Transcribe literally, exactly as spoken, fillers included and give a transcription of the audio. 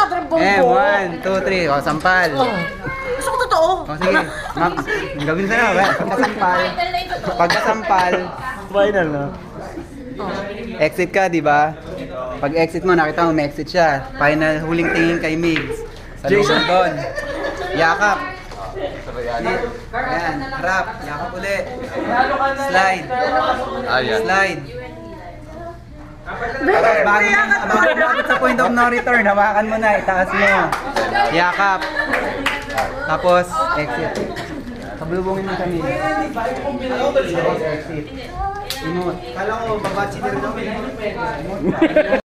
natin ang Eh, bonggo. one, two, three. O, sampal. Gusto ko totoo. O, sige. Ma'am, gawin sa na. Pagkasampal. Pagkasampal. Final na. Exit ka, di ba? Pag exit mo, nakita mo, may exit siya. Final, huling tingin kay Migs. Sa Jason doon. Yakap. Ayan, harap. Yakap ulit. Slide. Ayan. Slide. Bago bago sa point of no return, hawakan mo na, itaas mo. Yakap. Tapos, exit. Pablubungin mo kami. Tapos, exit. Imot. Kala ko, babatsi na rin ako.